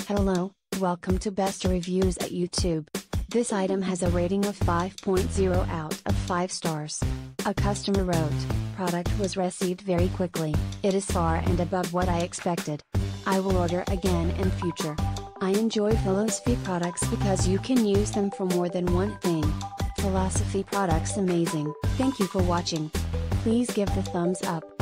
Hello, welcome to Best Reviews at YouTube. This item has a rating of 5.0 out of 5 stars. A customer wrote, "Product was received very quickly, it is far and above what I expected. I will order again in future. I enjoy philosophy products because you can use them for more than one thing. Philosophy products amazing, thank you for watching. Please give the thumbs up."